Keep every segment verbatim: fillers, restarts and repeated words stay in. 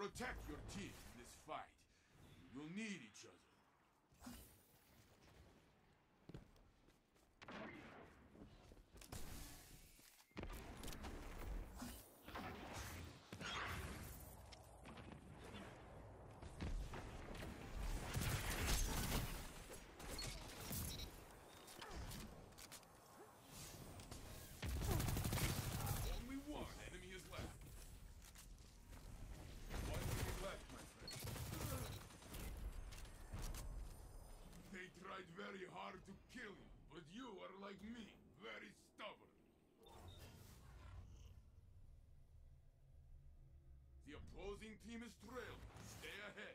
Protect your team in this fight. You'll need each other. Only one enemy is left. One enemy left, my friend. They tried very hard to kill you, but you are like me, very stubborn. The opposing team is trailing. Stay ahead.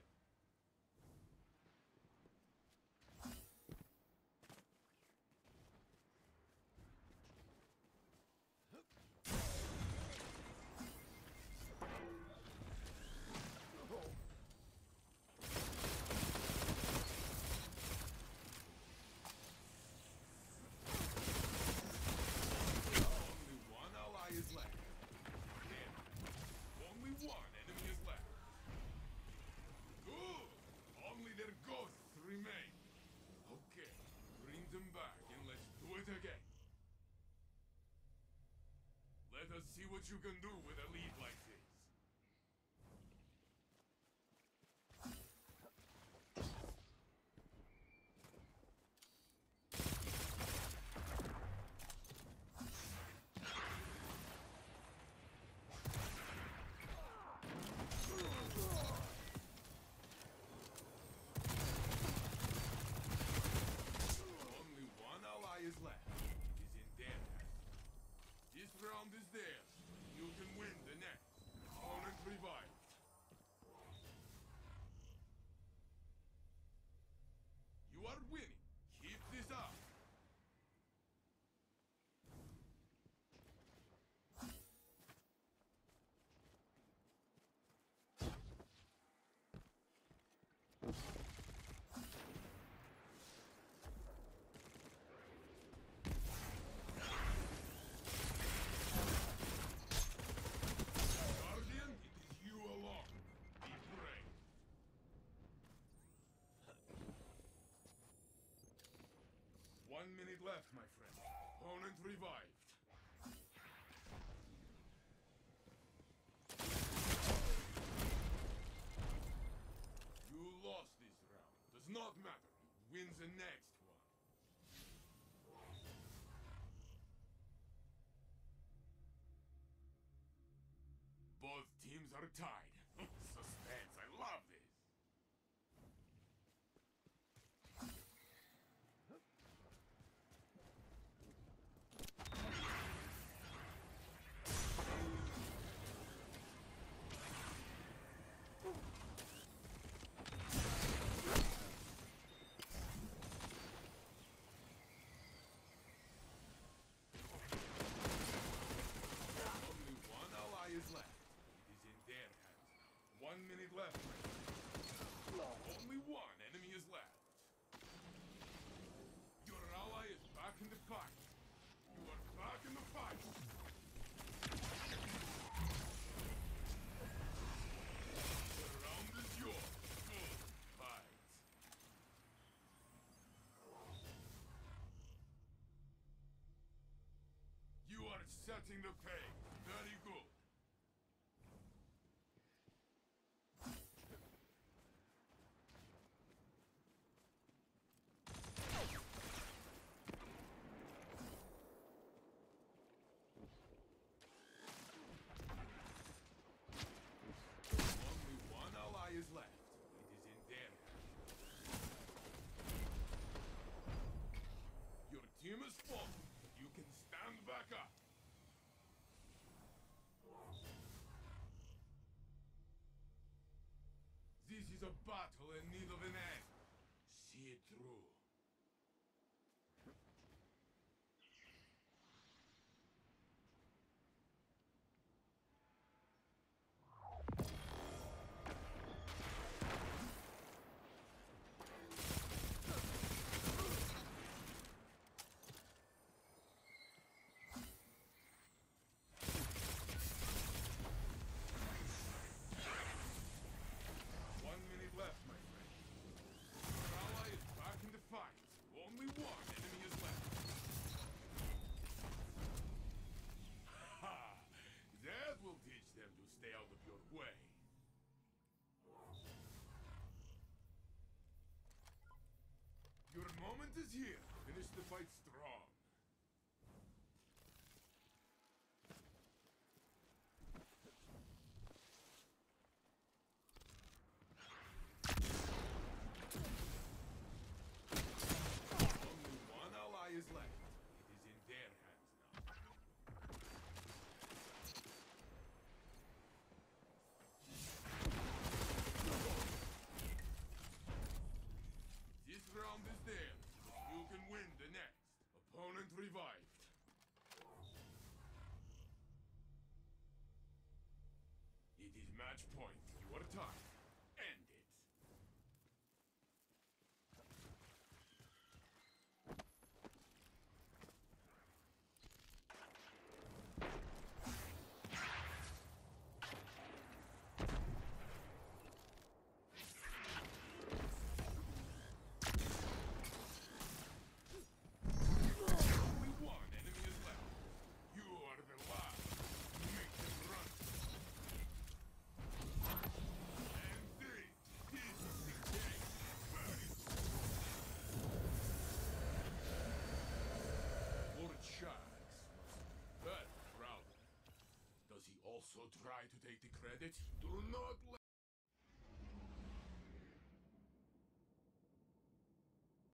Is left. Damn. Only one enemy is left. Good. Only their ghosts remain. Okay. Bring them back and let's do it again. Let us see what you can do with a lead like this. Is left. It is in their hands. This round is theirs. You can win the next. Opponent revived. You are winning. Keep this up. One minute left, my friend. Opponent revived. You lost this round. Does not matter. Wins the next one. Both teams are tied. Suspense. I love this. Is left. It is in their hands. One minute left. Only one enemy is left. Your ally is back in the fight. You are back in the fight. The round is yours. Good fight. You are setting the pace. Very good. Is left. It is in their hands. Your team is fallen, but you can stand back up. This is a battle in need of an end. See it through. the fight strong. Only one ally is left. It is in their hands now. This round is theirs. You can win the next. Opponent revived. It is match point. Your time. End it. Only one enemy is left. You are the last. Make them run. And this is the game. Very Lord Shax must be very proud. Does he also try to take the credit? Do not